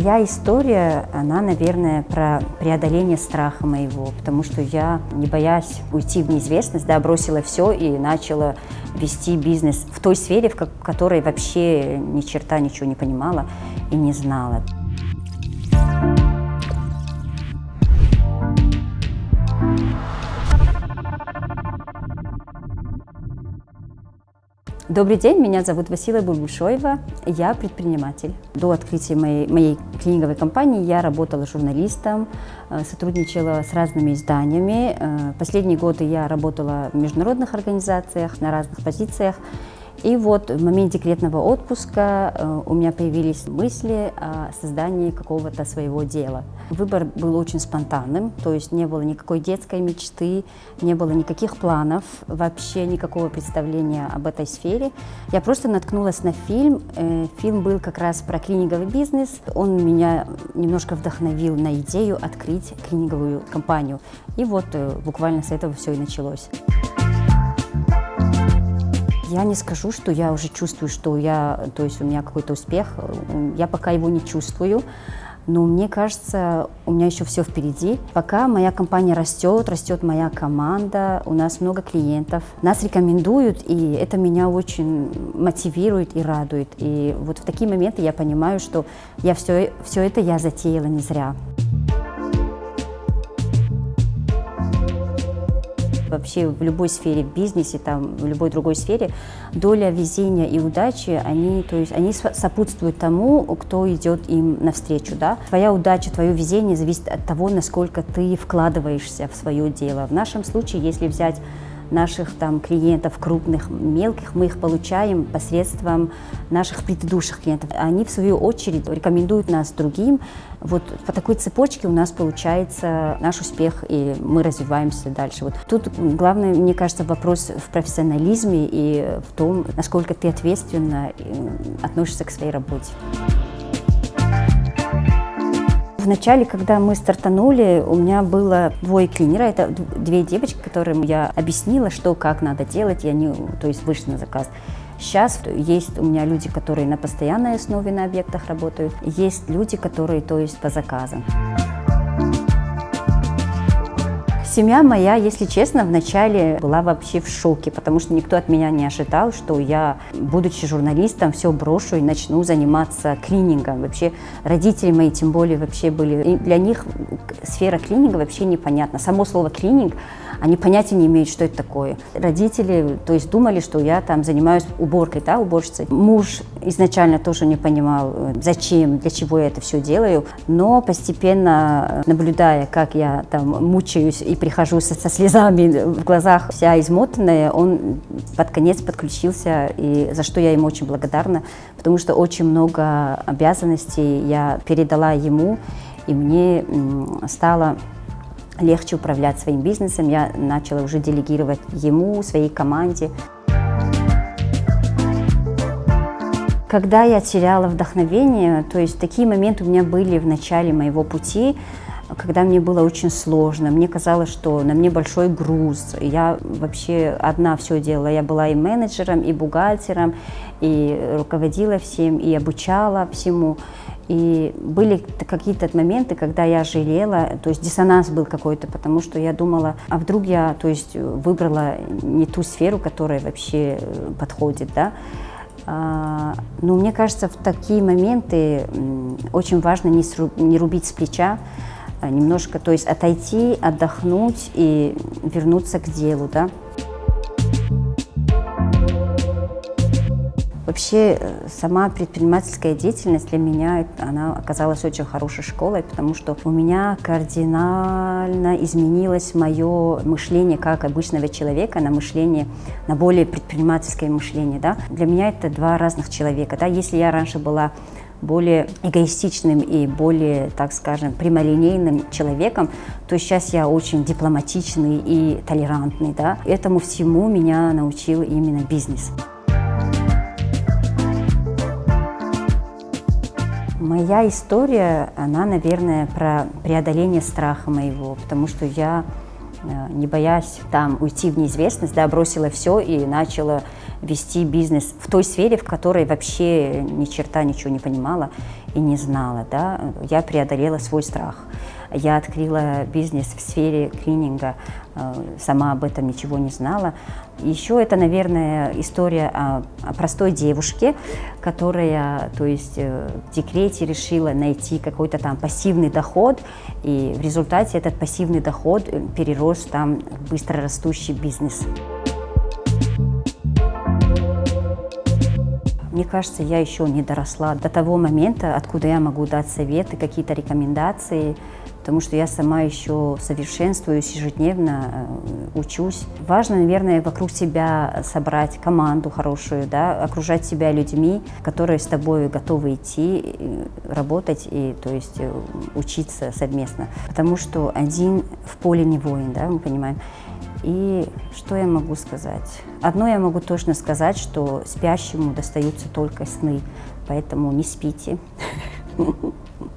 Моя история, она, наверное, про преодоление страха моего, потому что я, не боясь уйти в неизвестность, да, бросила все и начала вести бизнес в той сфере, в которой вообще ни черта ничего не понимала и не знала. Добрый день, меня зовут Василия Бульбушоева, я предприниматель. До открытия моей клининговой компании я работала журналистом, сотрудничала с разными изданиями. Последние годы я работала в международных организациях на разных позициях. И вот в момент декретного отпуска у меня появились мысли о создании какого-то своего дела. Выбор был очень спонтанным, то есть не было никакой детской мечты, не было никаких планов, вообще никакого представления об этой сфере. Я просто наткнулась на фильм. Фильм был как раз про клининговый бизнес. Он меня немножко вдохновил на идею открыть клининговую компанию. И вот буквально с этого все и началось. Я не скажу, что я уже чувствую, что у меня какой-то успех. Я пока его не чувствую, но мне кажется, у меня еще все впереди. Пока моя компания растет моя команда, у нас много клиентов. Нас рекомендуют, и это меня очень мотивирует и радует. И вот в такие моменты я понимаю, что все это я затеяла не зря. Вообще в любой сфере, в бизнесе, в любой другой сфере, доля везения и удачи, они сопутствуют тому, кто идет им навстречу. Да? Твоя удача, твое везение зависит от того, насколько ты вкладываешься в свое дело. В нашем случае, если взять наших клиентов, крупных, мелких, мы их получаем посредством наших предыдущих клиентов. Они, в свою очередь, рекомендуют нас другим. Вот по такой цепочке у нас получается наш успех, и мы развиваемся дальше. Вот тут главное, мне кажется, вопрос в профессионализме и в том, насколько ты ответственно относишься к своей работе. Вначале, когда мы стартанули, у меня было двое клинера, это две девочки, которым я объяснила, что, как надо делать, и они, вышли на заказ. Сейчас есть у меня люди, которые на постоянной основе на объектах работают, есть люди, которые, по заказам. Семья моя, если честно, вначале была вообще в шоке, потому что никто от меня не ожидал, что я, будучи журналистом, все брошу и начну заниматься клинингом. Вообще родители мои, тем более, вообще были... И для них сфера клининга вообще непонятна. Само слово клининг, они понятия не имеют, что это такое. Родители, думали, что я занимаюсь уборкой, уборщицей. Муж изначально тоже не понимал, зачем, для чего я это все делаю, но постепенно, наблюдая, как я мучаюсь и прихожу со слезами в глазах, вся измотанная, он под конец подключился, и за что я ему очень благодарна, потому что очень много обязанностей я передала ему, и мне стало легче управлять своим бизнесом. Я начала уже делегировать ему, своей команде. Когда я теряла вдохновение, такие моменты у меня были в начале моего пути, когда мне было очень сложно, мне казалось, что на мне большой груз, я вообще одна все делала, я была и менеджером, и бухгалтером, и руководила всем, и обучала всему. И были какие-то моменты, когда я жалела, диссонанс был какой-то, потому что я думала, а вдруг я, выбрала не ту сферу, которая вообще подходит, да. Но мне кажется, в такие моменты очень важно не рубить с плеча, немножко, отойти, отдохнуть и вернуться к делу, да. Вообще, сама предпринимательская деятельность для меня, она оказалась очень хорошей школой, потому что у меня кардинально изменилось мое мышление как обычного человека на более предпринимательское мышление, да. Для меня это два разных человека, да. Если я раньше была более эгоистичным и более, так скажем, прямолинейным человеком, то сейчас я очень дипломатичный и толерантный, да. Этому всему меня научил именно бизнес. Моя история, она, наверное, про преодоление страха моего, потому что я, не боясь уйти в неизвестность, да, бросила все и начала вести бизнес в той сфере, в которой вообще ни черта ничего не понимала и не знала. Да? Я преодолела свой страх. Я открыла бизнес в сфере клининга, сама об этом ничего не знала. Еще это, наверное, история о простой девушке, которая, то есть, в декрете решила найти какой-то там пассивный доход, и в результате этот пассивный доход перерос там в быстрорастущий бизнес. Мне кажется, я еще не доросла до того момента, откуда я могу дать советы, какие-то рекомендации, потому что я сама еще совершенствуюсь ежедневно, учусь. Важно, наверное, вокруг себя собрать команду хорошую, да, окружать себя людьми, которые с тобой готовы идти, работать и, то есть, учиться совместно. Потому что один в поле не воин, да, мы понимаем. И что я могу сказать? Одно я могу точно сказать, что спящему достаются только сны, поэтому не спите.